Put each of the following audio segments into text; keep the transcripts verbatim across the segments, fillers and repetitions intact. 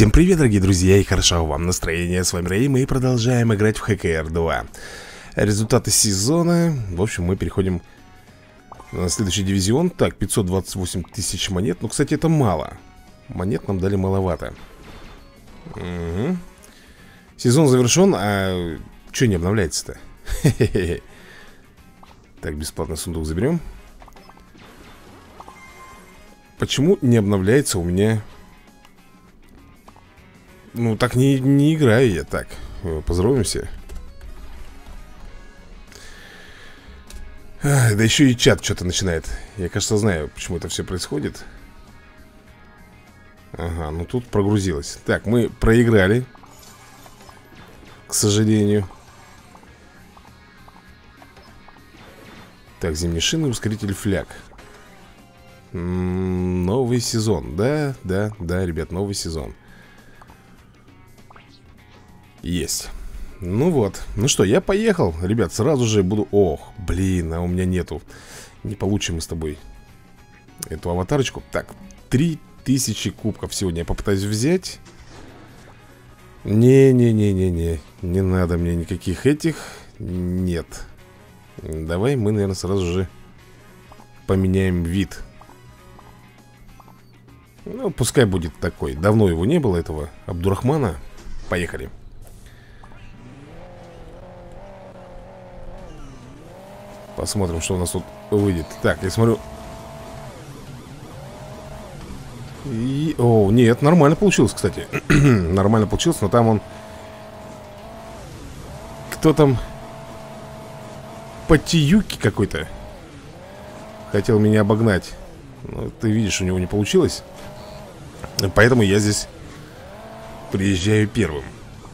Всем привет, дорогие друзья, и хорошо вам настроение. С вами Рэй, мы продолжаем играть в Хэ Кэ Эр два. Результаты сезона. В общем, мы переходим на следующий дивизион. Так, пятьсот двадцать восемь тысяч монет. Ну, кстати, это мало. Монет нам дали маловато. Угу. Сезон завершен, а что не обновляется-то? Так, бесплатный сундук заберем. Почему не обновляется у меня? Ну, так не, не играю я. Так, поздороваемся. а, Да еще и чат что-то начинает. Я, кажется, знаю, почему это все происходит. Ага, ну тут прогрузилось. Так, мы проиграли, к сожалению. Так, зимние шины, ускоритель фляг. М-м, новый сезон. Да, да, да, ребят, новый сезон. Есть. Ну вот. Ну что, я поехал. Ребят, сразу же буду... Ох, блин, а у меня нету. Не получим мы с тобой эту аватарочку. Так, три тысячи кубков сегодня я попытаюсь взять. Не-не-не-не-не. Не надо мне никаких этих. Нет. Давай мы, наверное, сразу же поменяем вид. Ну, пускай будет такой. Давно его не было, этого Абдурахмана. Поехали. Посмотрим, что у нас тут выйдет. Так, я смотрю. И... О, нет, нормально получилось, кстати. Нормально получилось, но там он... Кто там? Патиюки какой-то хотел меня обогнать. Ну, ты видишь, у него не получилось. Поэтому я здесь приезжаю первым.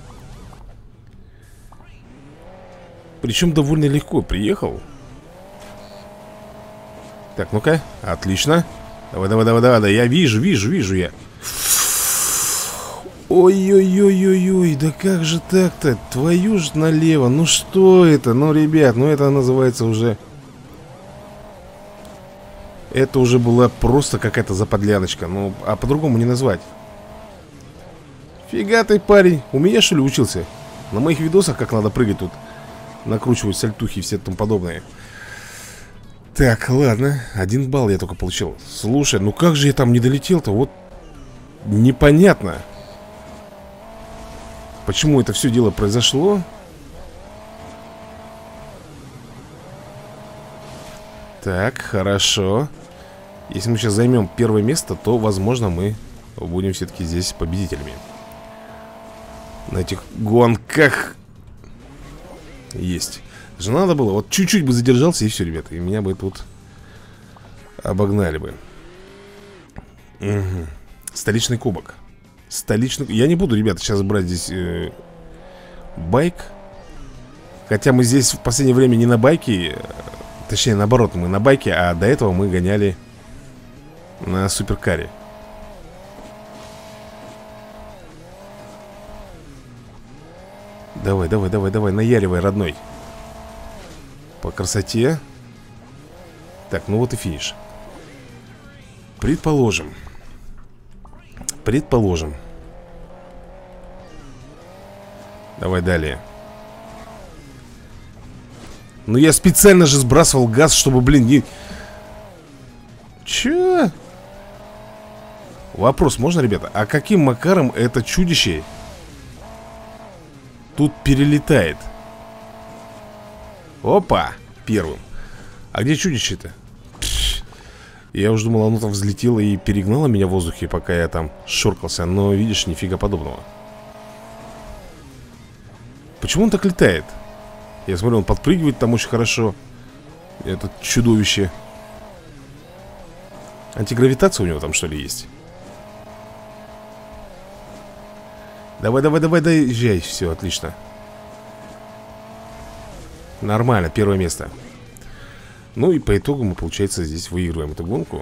Причем довольно легко приехал. Так, ну-ка, отлично. Давай, давай, давай, давай, да, я вижу, вижу, вижу я. Ой-ой-ой-ой-ой, да как же так-то? Твою ж налево, ну что это? Ну, ребят, ну это называется уже... Это уже была просто какая-то заподляночка. Ну, а по-другому не назвать. Фига ты, парень, у меня что ли учился? На моих видосах как надо прыгать тут, накручивать сальтухи и все тому подобное. Так, ладно, один балл я только получил. Слушай, ну как же я там не долетел-то? Вот непонятно, почему это все дело произошло. Так, хорошо. Если мы сейчас займем первое место, то, возможно, мы будем все-таки здесь победителями на этих гонках. Есть. Же надо было, вот чуть-чуть бы задержался, и все, ребята. И меня бы тут обогнали бы. Угу. Столичный кубок. Столичный... Я не буду, ребята, сейчас брать здесь э, байк. Хотя мы здесь в последнее время не на байке. Точнее, наоборот, мы на байке. А до этого мы гоняли на суперкаре. Давай, давай, давай, давай, наяривай, родной. По красоте. Так, ну вот и финиш. Предположим. Предположим. Давай далее. Ну я специально же сбрасывал газ, чтобы, блин, не... Чё? Вопрос, можно, ребята? А каким макаром это чудище тут перелетает? Опа, первым. А где чудище-то? Я уже думал, оно там взлетело и перегнало меня в воздухе, пока я там шоркался. Но, видишь, нифига подобного. Почему он так летает? Я смотрю, он подпрыгивает там очень хорошо. Это чудовище. Антигравитация у него там, что ли, есть? Давай, давай, давай, доезжай. Все, отлично. Нормально, первое место. Ну и по итогу мы, получается, здесь выигрываем эту гонку.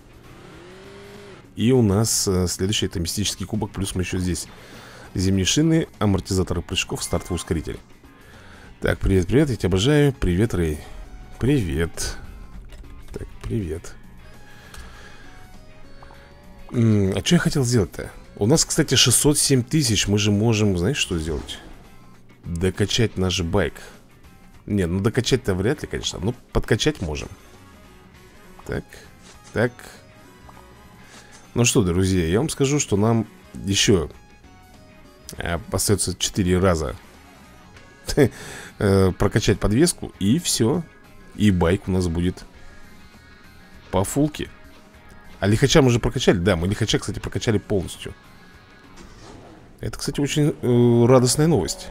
И у нас э, следующий — это мистический кубок. Плюс мы еще здесь зимние шины, амортизаторы прыжков, стартовый ускоритель. Так, привет, привет, я тебя обожаю. Привет, Рэй. Привет. Так, привет. М-м, а что я хотел сделать-то? У нас, кстати, шестьсот семь тысяч. Мы же можем, знаешь, что сделать? Докачать наш байк. Не, ну докачать-то вряд ли, конечно. Ну, подкачать можем. Так, так. Ну что, друзья, я вам скажу, что нам еще э, остается четыре раза э, прокачать подвеску. И все. И байк у нас будет по фулке. А лихача мы уже прокачали? Да, мы лихача, кстати, прокачали полностью. Это, кстати, очень э, радостная новость.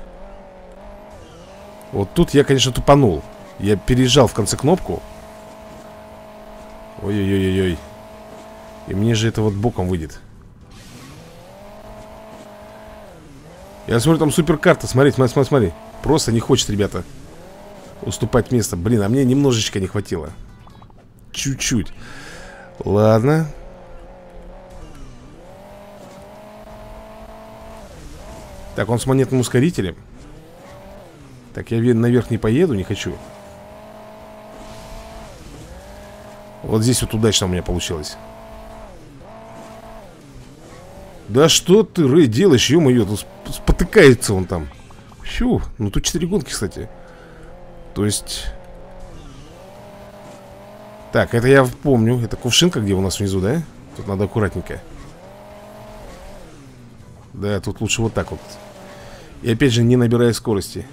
Вот тут я, конечно, тупанул. Я переезжал в конце кнопку. Ой-ой-ой-ой. И мне же это вот боком выйдет. Я смотрю, там суперкарта. Смотри, смотри, смотри, смотри. Просто не хочет, ребята, уступать место. Блин, а мне немножечко не хватило. Чуть-чуть. Ладно. Так, он с монетным ускорителем. Так, я наверх не поеду, не хочу. Вот здесь вот удачно у меня получилось. Да что ты, Рэй, делаешь, ё-моё, тут спотыкается он там. Фью, ну тут четыре гонки, кстати. То есть... Так, это я помню. Это кувшинка, где у нас внизу, да? Тут надо аккуратненько. Да, тут лучше вот так вот. И опять же, не набирая скорости.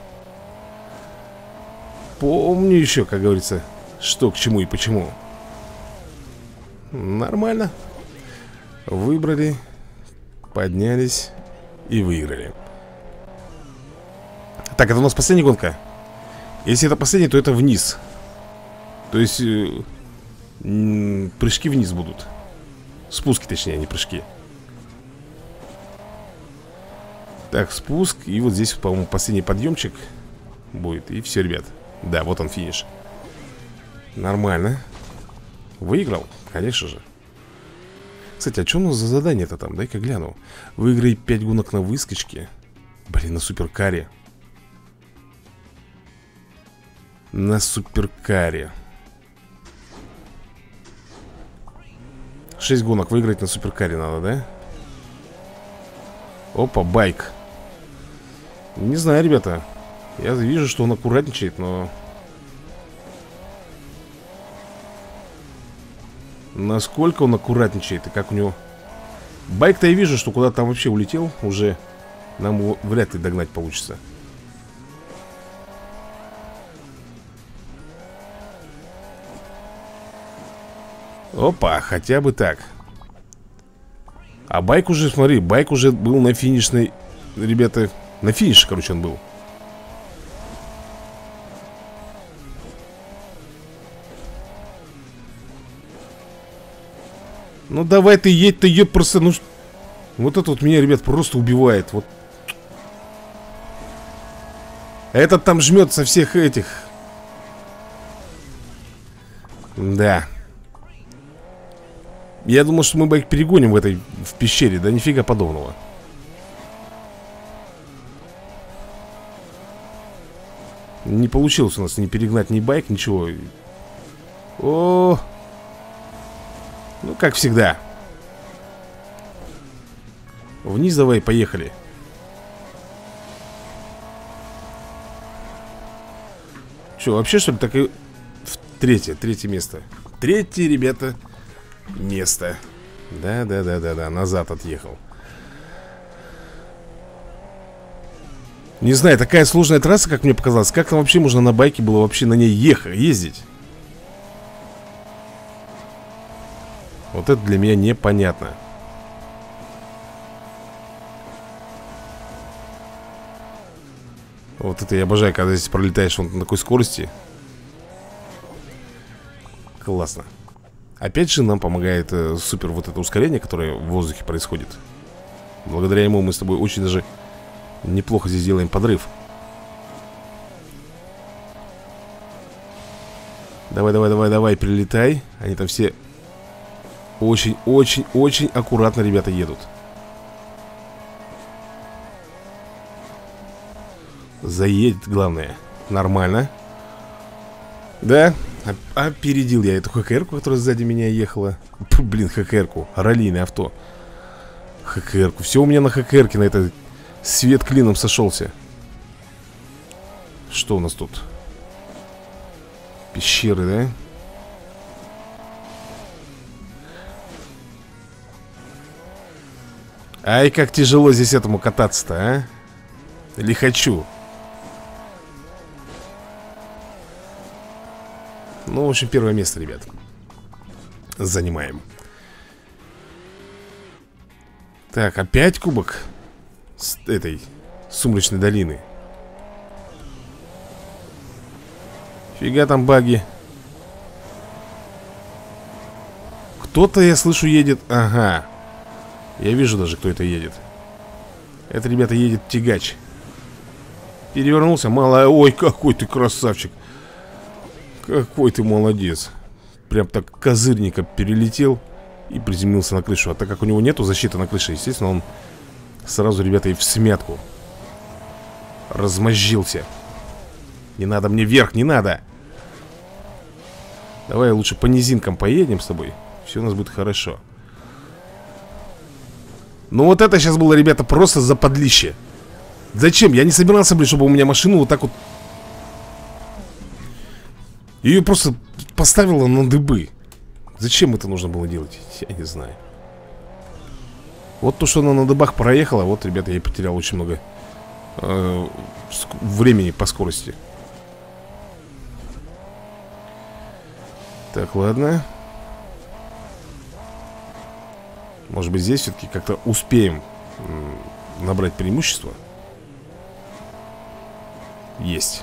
Помню еще, как говорится, что к чему и почему. Нормально. Выбрали, поднялись и выиграли. Так, это у нас последняя гонка. Если это последняя, то это вниз. То есть э, прыжки вниз будут. Спуски, точнее, а не прыжки. Так, спуск. И вот здесь, по-моему, последний подъемчик будет. И все, ребят. Да, вот он финиш. Нормально. Выиграл, конечно же. Кстати, а что у нас за задание-то там? Дай-ка гляну. Выиграй пять гонок на выскочке. Блин, на суперкаре. На суперкаре. шесть гонок выиграть на суперкаре надо, да? Опа, байк. Не знаю, ребята. Я вижу, что он аккуратничает, но... Насколько он аккуратничает и как у него... Байк-то я вижу, что куда-то там вообще улетел. Уже нам его вряд ли догнать получится. Опа, хотя бы так. А байк уже, смотри, байк уже был на финишной... Ребята, на финише, короче, он был. Ну давай ты едь, ты едь просто, ну... Вот это вот меня, ребят, просто убивает. Вот. Этот там жмет со всех этих. Да. Я думал, что мы байк перегоним в этой, в пещере. Да нифига подобного. Не получилось у нас ни перегнать, ни байк, ничего. О, ну, как всегда. Вниз давай, поехали. Че, вообще, что ли, так и... В третье, третье место. Третье, ребята, место. Да-да-да-да-да, назад отъехал. Не знаю, такая сложная трасса, как мне показалось. Как там вообще можно на байке было вообще на ней ехать, ездить? Вот это для меня непонятно. Вот это я обожаю, когда здесь пролетаешь вон на такой скорости. Классно. Опять же нам помогает э, супер вот это ускорение, которое в воздухе происходит. Благодаря ему мы с тобой очень даже неплохо здесь делаем подрыв. Давай, давай, давай, давай, прилетай. Они там все очень-очень-очень аккуратно, ребята, едут. Заедет, главное. Нормально. Да, опередил я эту ХКР-ку, которая сзади меня ехала. Блин, ХКР-ку, раллийное авто. ХКР-ку. Все у меня на ХКР-ке, на этот свет клином сошелся. Что у нас тут? Пещеры, да? Ай, как тяжело здесь этому кататься-то, а? Или хочу? Ну, в общем, первое место, ребят. Занимаем. Так, опять кубок с этой сумрачной долины. Фига там баги. Кто-то, я слышу, едет. Ага. Я вижу даже, кто это едет. Это, ребята, едет тягач. Перевернулся, мало. Ой, какой ты красавчик. Какой ты молодец. Прям так козырненько перелетел и приземлился на крышу. А так как у него нету защиты на крыше, естественно, он сразу, ребята, и в смятку размозжился. Не надо мне вверх, не надо. Давай лучше по низинкам поедем с тобой. Все у нас будет хорошо. Ну вот это сейчас было, ребята, просто западлище. Зачем? Я не собирался, блин, чтобы у меня машину вот так вот... Ее просто поставила на дыбы. Зачем это нужно было делать? Я не знаю. Вот то, что она на дыбах проехала. Вот, ребята, я потерял очень много э, времени по скорости. Так, ладно. Может быть, здесь все-таки как-то успеем набрать преимущество. Есть.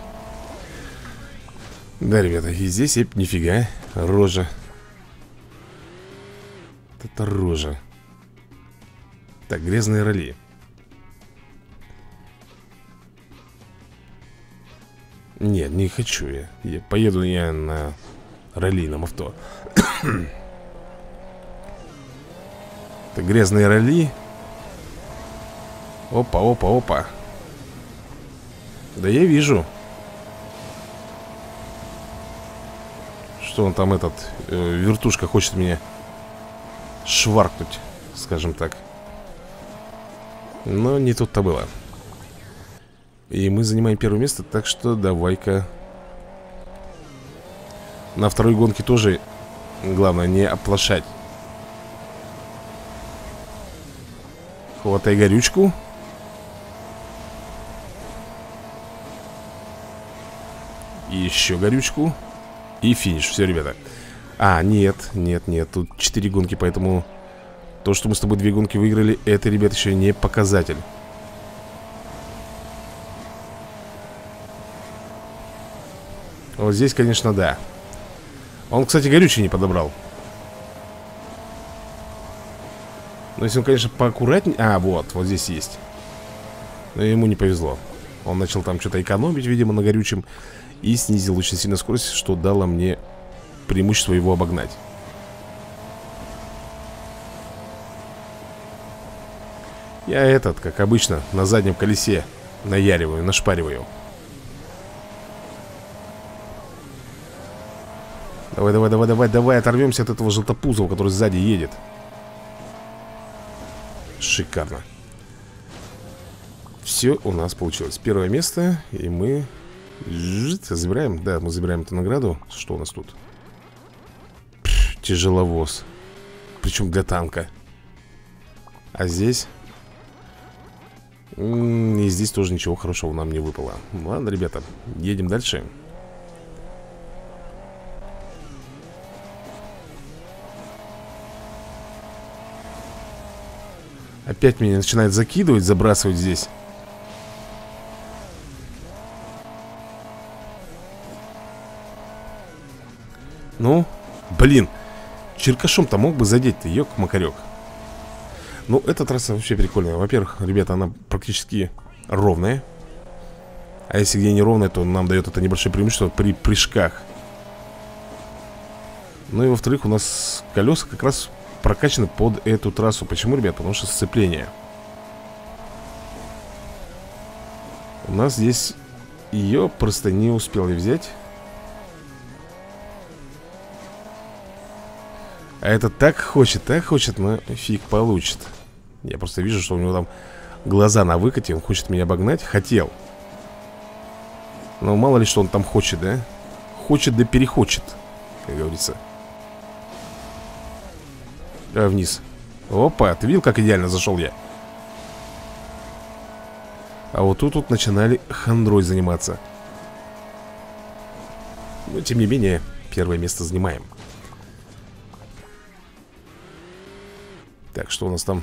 Да, ребята, и здесь, еп, нифига. Рожа. Это рожа. Так, грязные ролли. Нет, не хочу я. я Поеду я на раллийном авто. Так, грязные ролли. Опа, опа, опа. Да я вижу. Что он там, этот э, вертушка хочет меня шваркнуть, скажем так. Но не тут-то было. И мы занимаем первое место, так что давай-ка. На второй гонке тоже главное не оплошать. Хватай горючку. И еще горючку. И финиш, все, ребята. А, нет, нет, нет, тут четыре гонки, поэтому то, что мы с тобой две гонки выиграли, это, ребят, еще не показатель. Вот здесь, конечно, да. Он, кстати, горючий не подобрал. Но если он, конечно, поаккуратнее... А, вот, вот здесь есть. Но ему не повезло. Он начал там что-то экономить, видимо, на горючем. И снизил очень сильно скорость, что дало мне преимущество его обогнать. Я этот, как обычно, на заднем колесе наяриваю, нашпариваю. Давай, давай, давай, давай, давай, оторвемся от этого желтопузого, который сзади едет. Шикарно. Все у нас получилось. Первое место, и мы забираем, да, мы забираем эту награду. Что у нас тут? Пш, тяжеловоз. Причем для танка. А здесь? И здесь тоже ничего хорошего нам не выпало. Ладно, ребята, едем дальше. Опять меня начинает закидывать, забрасывать здесь. Ну, блин. Черкашом-то мог бы задеть-то, ёк-макарёк. Ну, эта трасса вообще прикольная. Во-первых, ребята, она практически ровная. А если где неровная, то нам дает это небольшое преимущество при прыжках. Ну и во-вторых, у нас колеса как раз прокачаны под эту трассу. Почему, ребят? Потому что сцепление. У нас здесь ее просто не успел я взять. А это так хочет, так хочет, но фиг получит. Я просто вижу, что у него там глаза на выкате. Он хочет меня обогнать. Хотел. Но мало ли, что он там хочет, да? Хочет да перехочет, как говорится. А вниз. Опа, ты видел, как идеально зашел я? А вот тут вот начинали хандрой заниматься. Но тем не менее, первое место занимаем. Так, что у нас там?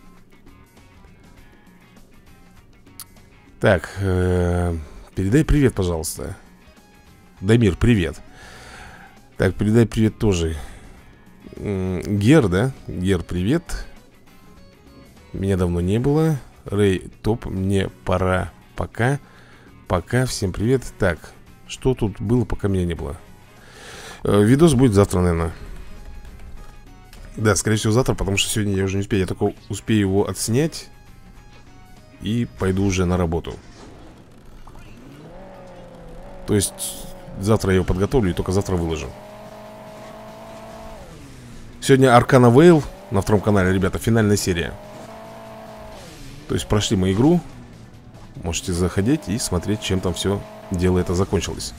Так, э-э, передай привет, пожалуйста. Дамир, привет. Так, передай привет тоже. Гер, да? Гер, привет. Меня давно не было. Рэй, топ, мне пора. Пока. Пока, всем привет. Так, что тут было, пока меня не было? э, Видос будет завтра, наверное. Да, скорее всего завтра, потому что сегодня я уже не успею. Я только успею его отснять и пойду уже на работу. То есть завтра я его подготовлю и только завтра выложу. Сегодня Аркана Вейл на втором канале, ребята, финальная серия. То есть прошли мы игру. Можете заходить и смотреть, чем там все дело это закончилось.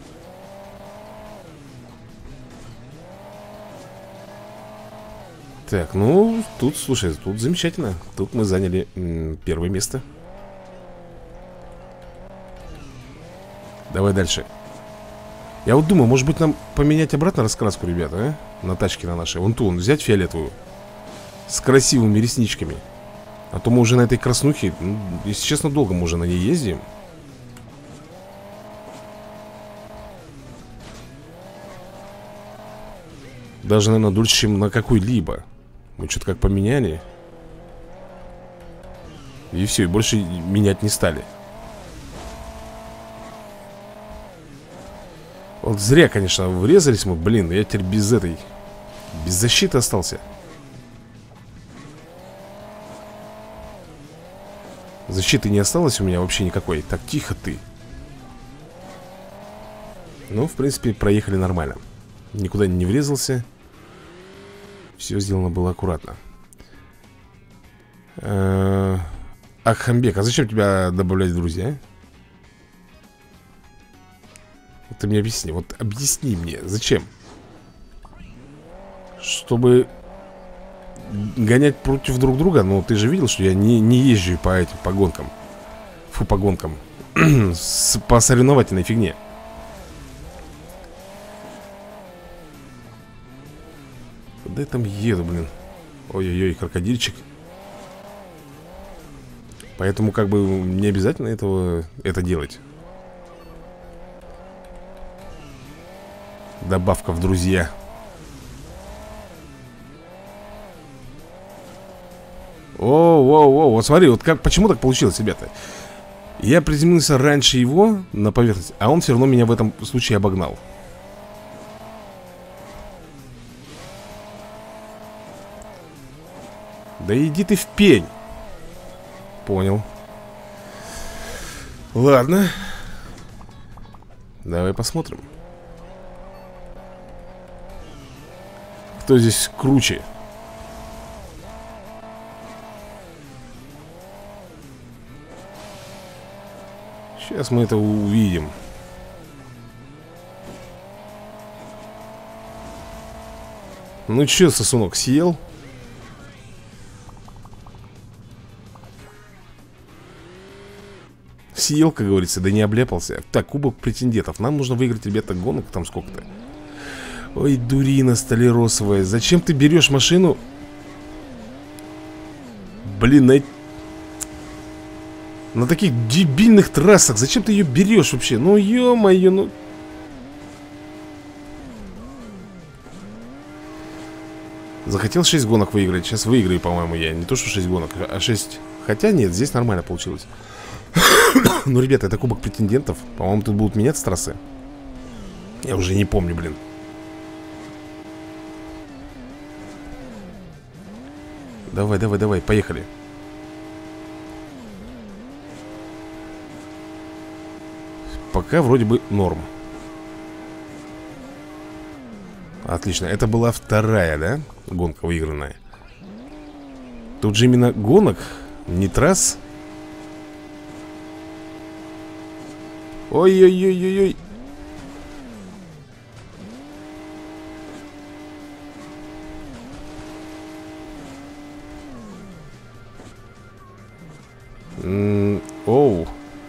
Так, ну, тут, слушай, тут замечательно. Тут мы заняли м, первое место. Давай дальше. Я вот думаю, может быть нам поменять обратно раскраску, ребята, а? На тачке на нашей. Вон ту, вон, взять фиолетовую. С красивыми ресничками. А то мы уже на этой краснухе, ну, если честно, долго мы уже на ней ездим. Даже, наверное, дольше, чем на какой-либо. Мы что-то как поменяли. И все, и больше менять не стали. Вот зря, конечно, врезались мы. Блин, я теперь без этой, без защиты остался. Защиты не осталось у меня вообще никакой. Так, тихо ты. Ну, в принципе, проехали нормально. Никуда не врезался. Все сделано было аккуратно. Ахамбек, а зачем тебя добавлять в друзья? Ты мне объясни, вот объясни мне, зачем? Чтобы гонять против друг друга? Ну, ты же видел, что я не, не езжу по этим, по гонкам. Фу, по гонкам. С, по соревновательной фигне. Куда я там еду, блин? Ой-ой-ой, крокодильчик. Поэтому как бы не обязательно этого, это делать. Добавка в друзья. О-о-о, вот смотри, вот как, почему так получилось, ребята? Я приземлился раньше его на поверхность, а он все равно меня в этом случае обогнал. Да иди ты в пень. Понял. Ладно. Давай посмотрим, кто здесь круче. Сейчас мы это увидим. Ну чё, сосунок, съел? Съел, как говорится, да не обляпался. Так, кубок претендентов. Нам нужно выиграть, ребята, гонок там сколько-то. Ой, дурина столяросовая. Зачем ты берешь машину? Блин, на... на таких дебильных трассах. Зачем ты ее берешь вообще? Ну, ё-моё, ну... Захотел шесть гонок выиграть. Сейчас выиграю, по-моему, я. Не то, что шесть гонок, а шесть. Хотя нет, здесь нормально получилось. Ну, ребята, это кубок претендентов. По-моему, тут будут меняться трассы. Я уже не помню, блин. Давай, давай, давай, поехали. Пока вроде бы норм. Отлично, это была вторая, да, гонка выигранная. Тут же именно гонок, не трасс. Ой-ой-ой-ой-ой. Оу.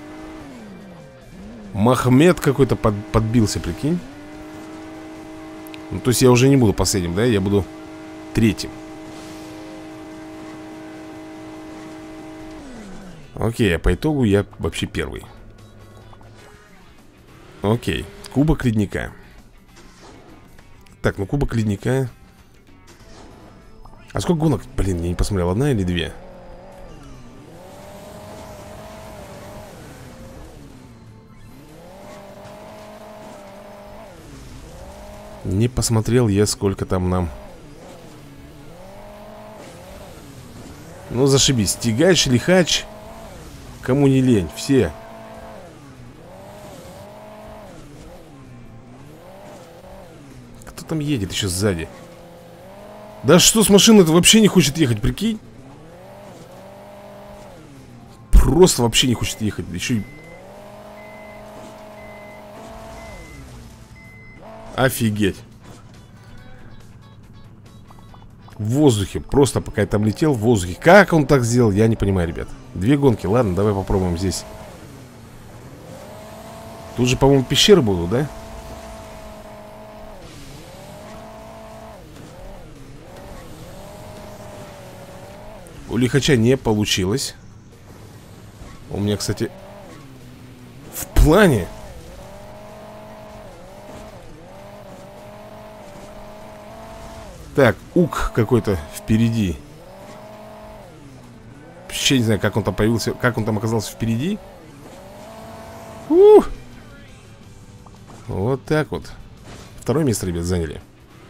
Махмед какой-то под, подбился, прикинь. Ну, то есть я уже не буду последним, да? Я буду третьим. Окей, а по итогу я вообще первый. Окей, кубок ледника. Так, ну кубок ледника. А сколько гонок? Блин, я не посмотрел, одна или две? Не посмотрел я, сколько там нам. Ну, зашибись. Тягач, лихач. Кому не лень, все. Кто там едет еще сзади? Да что с машиной-то вообще не хочет ехать, прикинь? Просто вообще не хочет ехать. Еще и... Офигеть. В воздухе, просто пока я там летел, в воздухе. Как он так сделал, я не понимаю, ребят. Две гонки, ладно, давай попробуем здесь. Тут же, по-моему, пещеры будут, да? У лихача не получилось. У меня, кстати, в плане. Так, ук какой-то впереди. Вообще не знаю, как он там появился, как он там оказался впереди. Ух! Вот так вот. Второе место, ребят, заняли.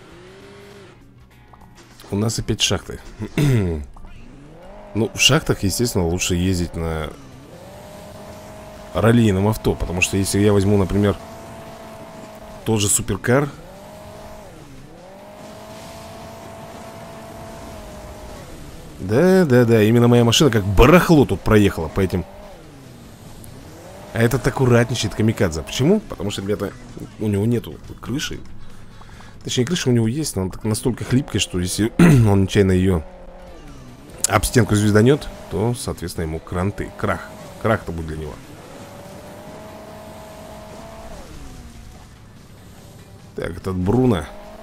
У нас опять шахты. Ну, в шахтах, естественно, лучше ездить на раллийном авто. Потому что если я возьму, например, тот же суперкар. Да-да-да, именно моя машина как барахло тут проехала по этим. А этот аккуратничает, камикадзе. Почему? Потому что, ребята, у него нету крыши. Точнее, крыша у него есть, но она так настолько хлипкая, что если он нечаянно ее об стенку звезданет, то, соответственно, ему кранты. Крах. Крах-то будет для него. Так, этот Бруно.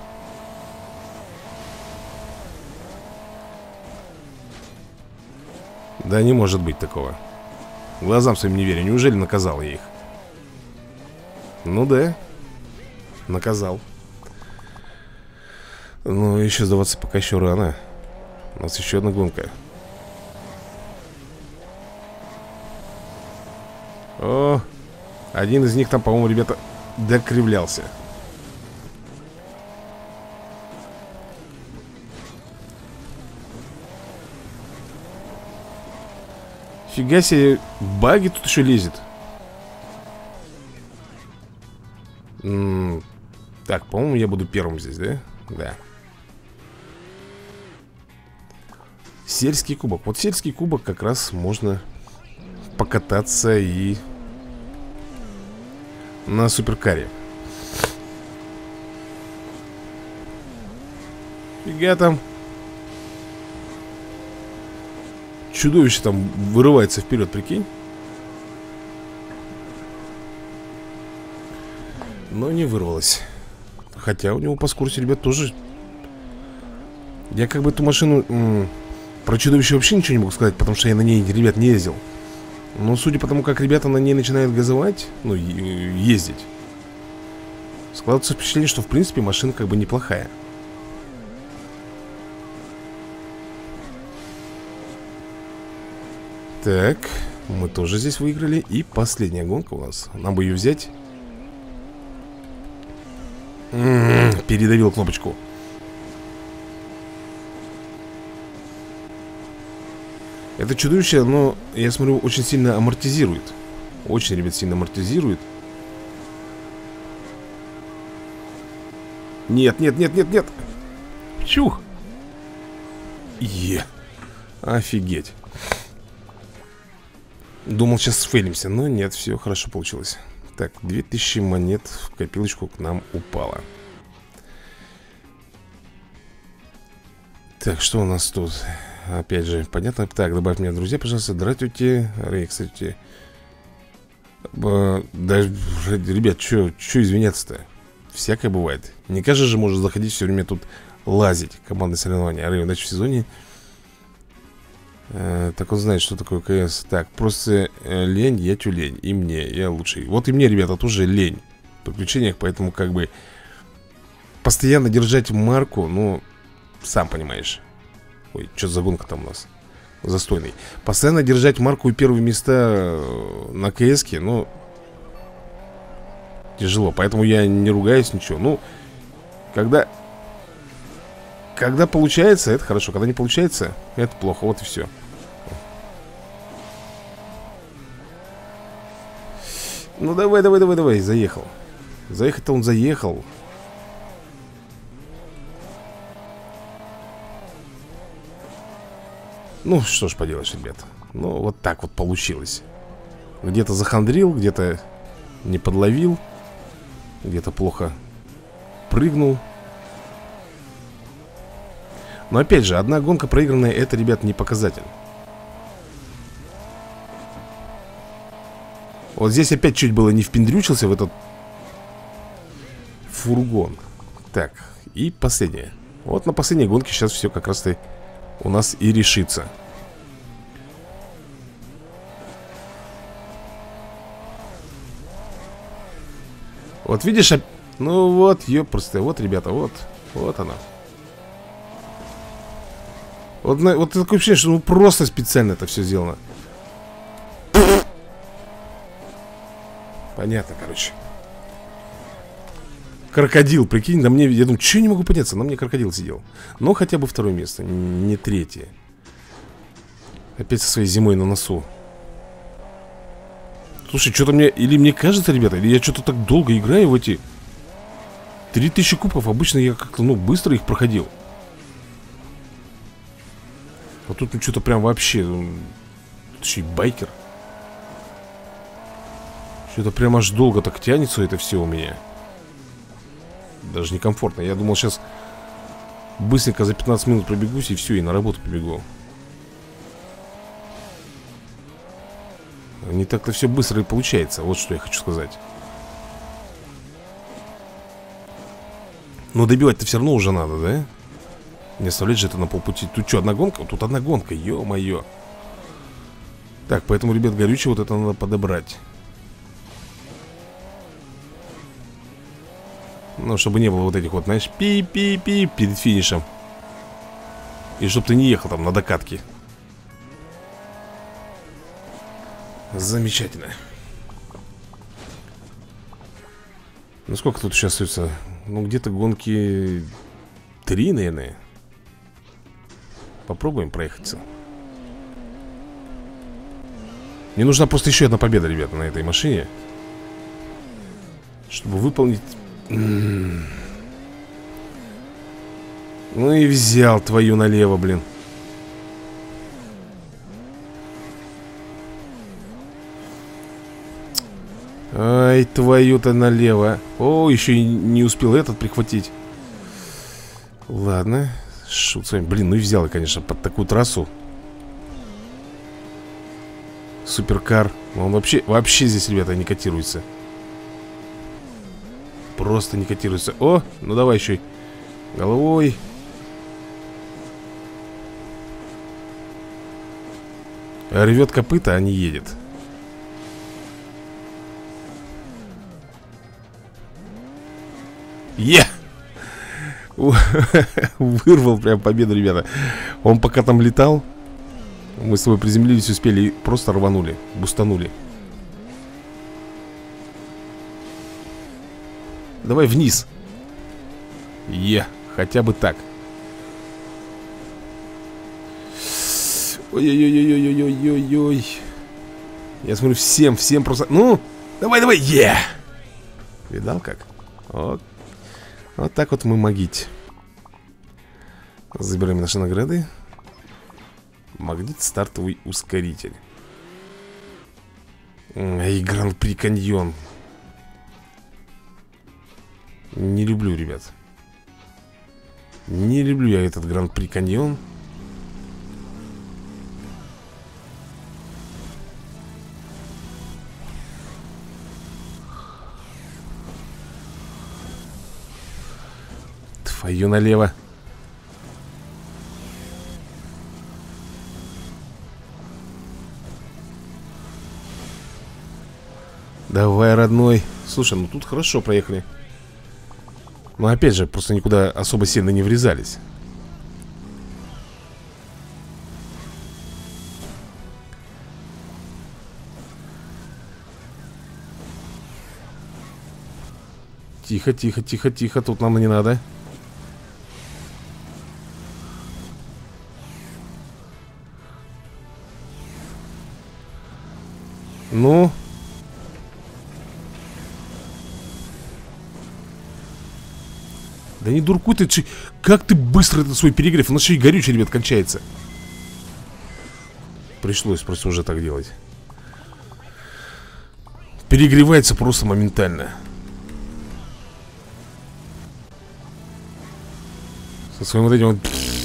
Да не может быть такого. Глазам своим не верю. Неужели наказал я их? Ну да. Наказал. Но еще сдаваться пока еще рано. У нас еще одна гонка. О, один из них там, по-моему, ребята, докривлялся. Фига себе, баги тут еще лезет. М-м, так, по-моему, я буду первым здесь, да? Да. Сельский кубок. Вот сельский кубок как раз можно покататься и на суперкаре. Фига там. Чудовище там вырывается вперед, прикинь. Но не вырвалось. Хотя у него по скорости, ребят, тоже. Я как бы эту машину м- про чудовище вообще ничего не могу сказать, потому что я на ней, ребят, не ездил. Но судя по тому, как ребята на ней начинают газовать, ну, ездить, складывается впечатление, что в принципе машина как бы неплохая. Так, мы тоже здесь выиграли. И последняя гонка у нас. Нам бы ее взять. М-м-м, передавил кнопочку. Это чудовище, оно, я смотрю, очень сильно амортизирует. Очень, ребят, сильно амортизирует. Нет, нет, нет, нет, нет. Чух. Е. Офигеть. Думал, сейчас сфейлимся, но нет, все хорошо получилось. Так, две тысячи монет в копилочку к нам упало. Так, что у нас тут? Опять же, понятно. Так, добавь меня, друзья, пожалуйста. Здравствуйте. Рей, кстати. Да, ребят, что извиняться-то? Всякое бывает. Не каждый же может заходить все время тут лазить. Командное соревнование. Рей, удачи в сезоне. э, Так он знает, что такое КС. Так, просто э, лень, я тюлень. И мне, я лучший. Вот и мне, ребята, тоже лень в приключениях. Поэтому как бы постоянно держать марку, ну, сам понимаешь. Ой, что за гонка там у нас? Застойный. Постоянно держать марку и первые места на КС-ке, ну, тяжело. Поэтому я не ругаюсь, ничего. Ну, когда Когда получается, это хорошо. Когда не получается, это плохо. Вот и все. Ну, давай, давай, давай, давай. Заехал. Заехать-то он заехал. Ну, что ж поделаешь, ребят. Ну, вот так вот получилось. Где-то захандрил, где-то не подловил, где-то плохо прыгнул. Но опять же, одна гонка проигранная, это, ребят, не показатель. Вот здесь опять чуть было не впендрючился в этот фургон. Так, и последнее. Вот на последней гонке сейчас все как раз-то у нас и решится. Вот видишь, ну вот, ёпрст, вот, ребята, вот, вот она. Вот, вот такое ощущение, что ну, просто специально это все сделано. Понятно, короче. Крокодил, прикинь, на мне, я думаю, что я не могу подняться, на мне крокодил сидел. Но хотя бы второе место, не третье. Опять со своей зимой на носу. Слушай, что-то мне, или мне кажется, ребята, или я что-то так долго играю в эти три тысячи кубков. Обычно я как-то, ну, быстро их проходил. А тут ну что-то прям вообще. Ты еще и байкер. Что-то прям аж долго так тянется это все у меня. Даже некомфортно. Я думал, сейчас быстренько за пятнадцать минут пробегусь и все, и на работу побегу. Не так-то все быстро и получается. Вот что я хочу сказать. Но добивать-то все равно уже надо, да? Не оставлять же это на полпути. Тут что, одна гонка? Тут одна гонка, ё-моё. Так, поэтому, ребят, горючее вот это надо подобрать. Ну, чтобы не было вот этих вот, знаешь, пи-пи-пи перед финишем. И чтобы ты не ехал там на докатке. Замечательно. Ну, сколько тут сейчас остается? Ну, где-то гонки три, наверное. Попробуем проехаться. Мне нужна просто еще одна победа, ребята, на этой машине, чтобы выполнить... Ну и взял твою налево, блин. Ай, твою-то налево. О, еще и не успел этот прихватить. Ладно. Шут с вами. Блин, ну и взял я, конечно, под такую трассу. Суперкар. Он вообще, вообще здесь, ребята, не котируется. Просто не котируется. О, ну давай еще и головой. Рвет копыта, а не едет. Е! Вырвал прям победу, ребята. Он пока там летал, мы с тобой приземлились, успели и просто рванули, бустанули. Давай вниз. Е, хотя бы так. Ой-ой-ой-ой-ой-ой-ой-ой. Я смотрю, всем, всем просто... Ну, давай, давай, е! Видал как? Вот. Вот так вот мы могить. Забираем наши награды. Магнит, стартовый ускоритель. И Гран-при каньон. Не люблю, ребят. Не люблю я этот Гран-при каньон. Твою налево. Давай, родной. Слушай, ну тут хорошо проехали. Но опять же, просто никуда особо сильно не врезались. Тихо, тихо, тихо, тихо. Тут нам не надо. Ну... Да не дуркуй ты, чи... как ты быстро этот свой перегрев. Он еще и горючий, ребят, кончается. Пришлось просто уже так делать. Перегревается просто моментально. Со своим вот этим вот...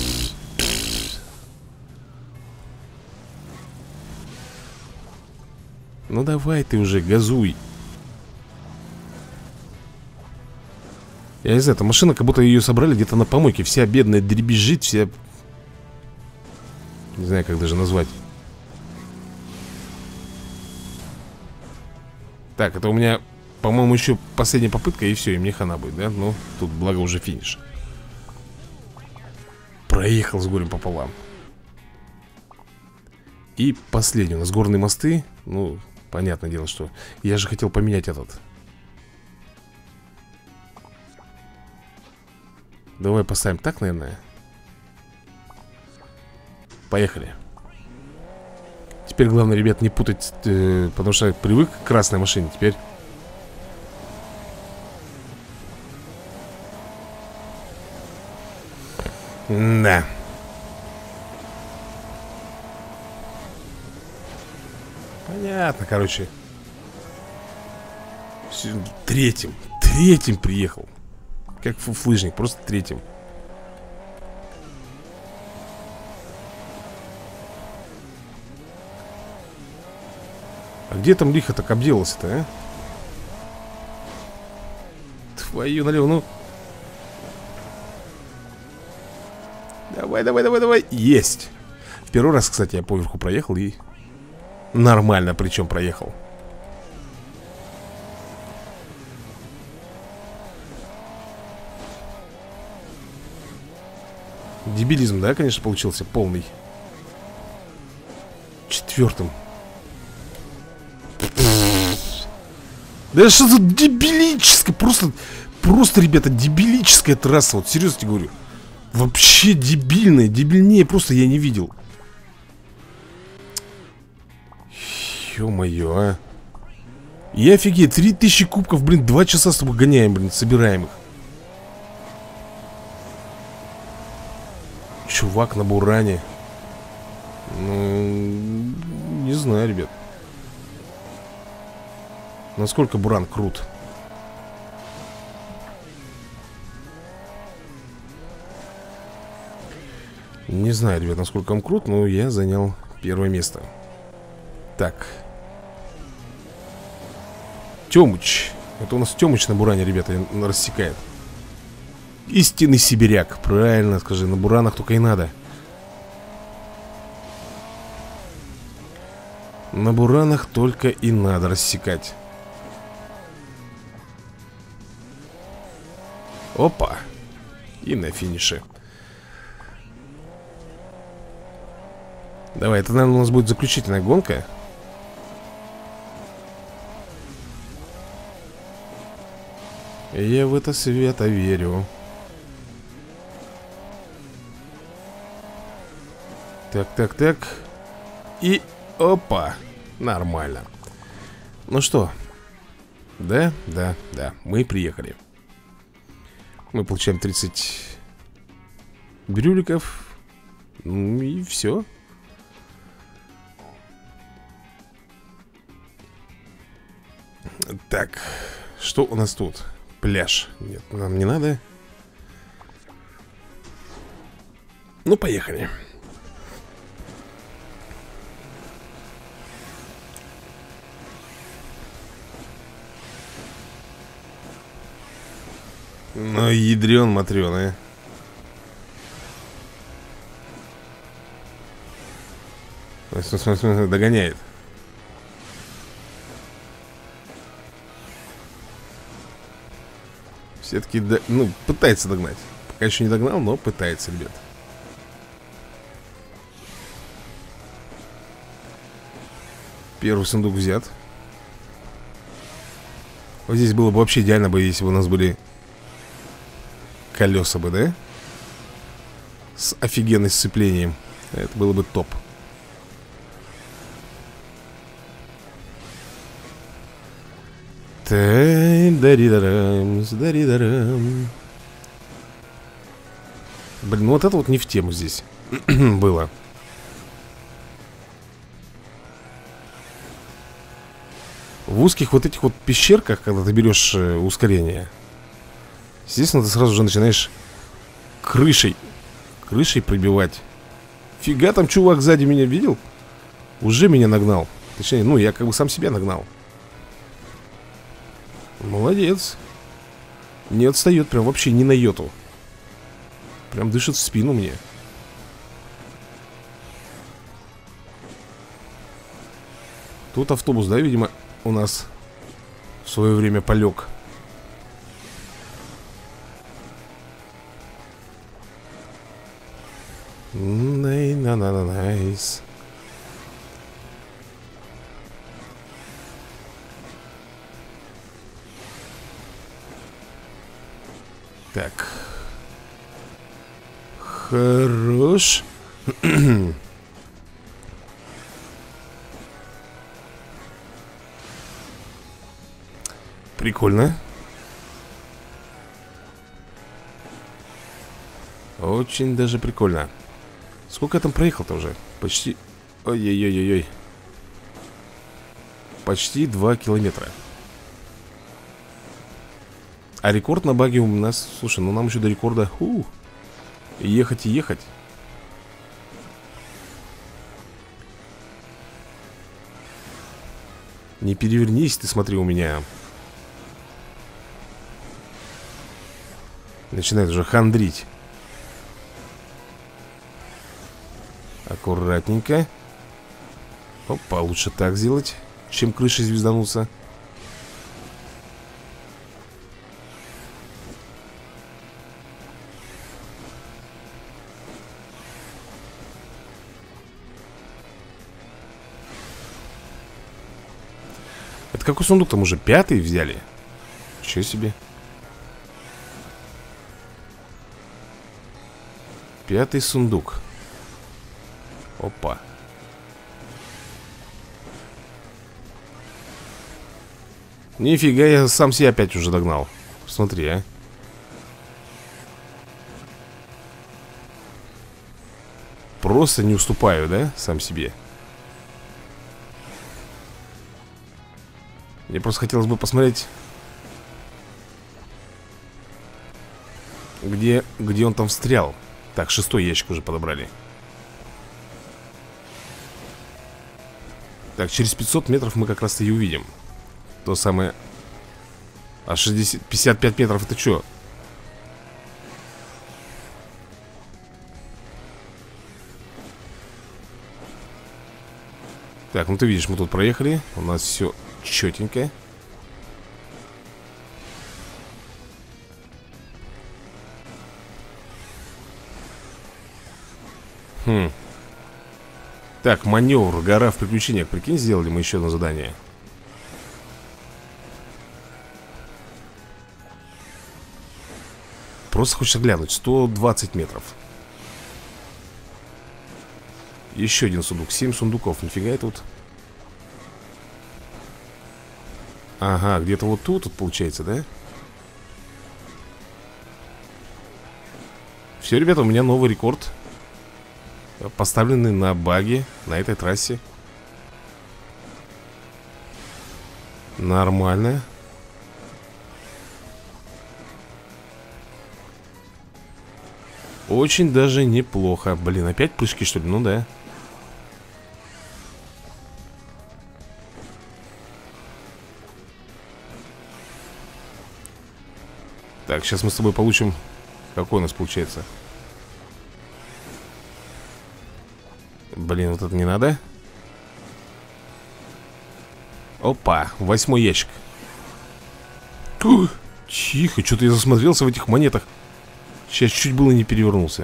Ну давай ты уже, газуй. Я не знаю, эта машина, как будто ее собрали где-то на помойке. Вся бедная дребезжит, вся... Не знаю, как даже назвать. Так, это у меня, по-моему, еще последняя попытка, и все, и мне хана будет, да? Ну, тут, благо, уже финиш. Проехал с горем пополам. И последний у нас горные мосты. Ну, понятное дело, что... Я же хотел поменять этот... Давай поставим так, наверное. Поехали. Теперь главное, ребят, не путать, э, потому что привык к красной машине. Теперь да. Понятно, короче. Третьим Третьим приехал. Как фуфлыжник, просто третьим. А где там лихо так обделался-то, а? Твою налево, ну. Давай, давай, давай, давай. Есть. В первый раз, кстати, я поверху проехал и... Нормально, причем проехал. Дебилизм, да, конечно, получился полный. Четвертым. Да что за дебилическая, просто, просто, ребята, дебилическая трасса. Вот серьезно тебе говорю. Вообще дебильная, дебильнее просто я не видел. Ё-моё, а. Я офигеть, три тысячи кубков, блин, два часа с тобой гоняем, блин, собираем их. Чувак на буране. Ну, не знаю, ребят. Насколько буран крут. Не знаю, ребят, насколько он крут, но я занял первое место. Так. Тёмыч. Это у нас Тёмыч на буране, ребята, рассекает. Истинный сибиряк, правильно скажи, на буранах только и надо. На буранах только и надо рассекать. Опа. И на финише. Давай, это, наверное, у нас будет заключительная гонка. Я в это свято верю. Так, так, так. И опа. Нормально. Ну что? Да, да, да. Мы приехали. Мы получаем тридцать брюликов. Ну и все. Так, что у нас тут? Пляж. Нет, нам не надо. Ну, поехали. Ну, ядрен, матрен, а. Догоняет. Все-таки, до... ну, пытается догнать. Пока еще не догнал, но пытается, ребят. Первый сундук взят. Вот здесь было бы вообще идеально бы, если бы у нас были колеса бы, да? С офигенным сцеплением. Это было бы топ. Даридарам, даридарам. Блин, ну вот это вот не в тему здесь было. В узких вот этих вот пещерках, когда ты берешь э, ускорение, естественно, ты сразу же начинаешь крышей Крышей пробивать. Фига, там чувак сзади меня видел? Уже меня нагнал. Точнее, ну, я как бы сам себя нагнал. Молодец. Не отстает прям вообще ни на йоту. Прям дышит в спину мне. Тут автобус, да, видимо, у нас в свое время полег. Най-на-на-на-найс. Так. Хорош. Прикольно. Очень даже прикольно. Сколько я там проехал-то уже? Почти... Ой-ой-ой-ой-ой. Почти два километра. А рекорд на баге у нас... Слушай, ну нам еще до рекорда... У, ехать и ехать. Не перевернись ты, смотри, у меня. Начинает уже хандрить. Аккуратненько. Опа, лучше так сделать, чем крышей звездануться. Это какой сундук там уже? Пятый взяли? Чего себе? Пятый сундук. Опа. Нифига, я сам себя опять уже догнал. Смотри, а. Просто не уступаю, да, сам себе. Мне просто хотелось бы посмотреть, Где, где он там встрял. Так, шестой ящик уже подобрали. Так, через пятьсот метров мы как раз-то и увидим. То самое. А шестьдесят, пятьдесят пять метров это что? Так, ну ты видишь, мы тут проехали. У нас все четенько. Хм. Так, маневр, гора в приключениях. Прикинь, сделали мы еще одно задание. Просто хочется глянуть. сто двадцать метров. Еще один сундук. семь сундуков. Нифига и тут. Ага, где-то вот тут, тут получается, да? Все, ребята, у меня новый рекорд. Поставленный на баге на этой трассе. Нормально. Очень даже неплохо. Блин, опять прыжки, что ли? Ну да. Так, сейчас мы с тобой получим... Какой у нас получается? Блин, вот это не надо. Опа, восьмой ящик. Ух, тихо, что-то я засмотрелся в этих монетах. Сейчас чуть было не перевернулся.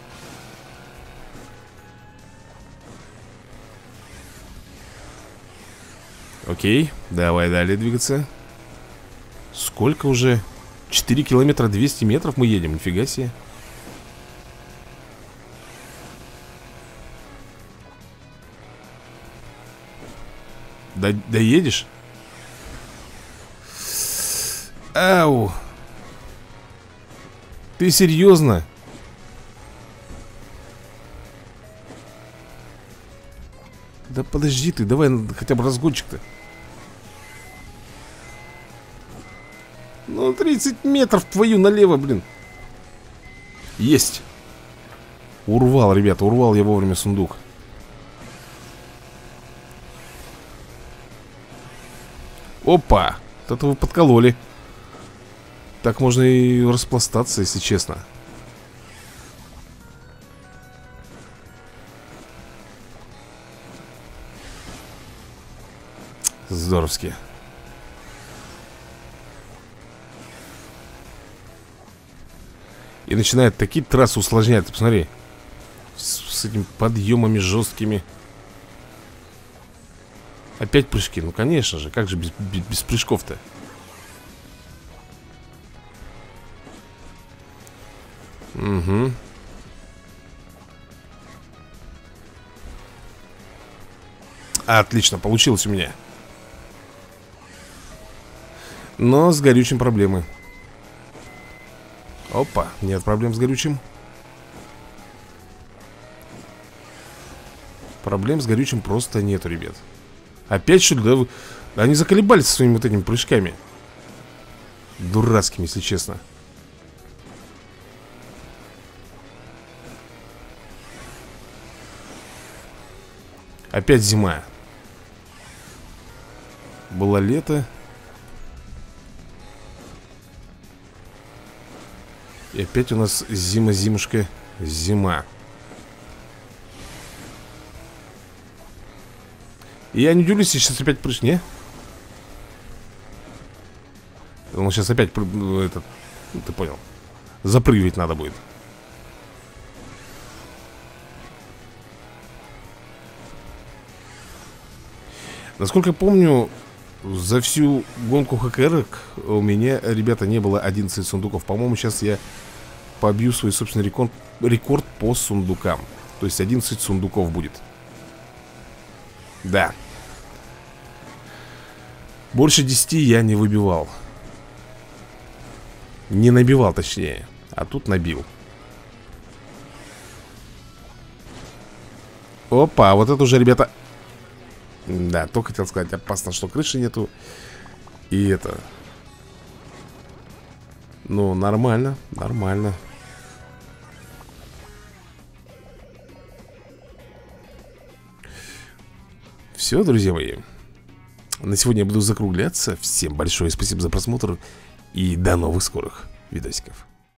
Окей, давай далее двигаться. Сколько уже? четыре километра двести метров мы едем, нифига себе. До, доедешь? Ау. Ты серьезно? Да подожди ты, давай хотя бы разгончик-то. Ну, тридцать метров твою налево, блин. Есть. Урвал, ребята, урвал я вовремя сундук. Опа, это вы подкололи. Так можно и распластаться, если честно. Здоровски. И начинает такие трассы усложнять. Ты посмотри. С, с этими подъемами жесткими. Опять прыжки. Ну, конечно же. Как же без, без, без прыжков-то? Угу. Отлично, получилось у меня. Но с горючим проблемы. Опа, нет проблем с горючим. Проблем с горючим просто нету, ребят. Опять что ли, да? Они заколебались со своими вот этими прыжками. Дурацкими, если честно. Опять зима. Было лето. И опять у нас зима-зимушка. Зима. И я не удивлюсь, сейчас опять прыжки, не? Он сейчас опять, этот, ну, ты понял, запрыгивать надо будет. Насколько помню, за всю гонку ХКРок у меня, ребята, не было одиннадцати сундуков. По-моему, сейчас я побью свой собственный рекорд, рекорд по сундукам. То есть одиннадцать сундуков будет. Да. Больше десяти я не выбивал. Не набивал, точнее. А тут набил. Опа, вот это уже, ребята... Да, только хотел сказать, опасно, что крыши нету. И это... Ну, нормально, нормально. Все, друзья мои. На сегодня я буду закругляться. Всем большое спасибо за просмотр. И до новых скорых видосиков.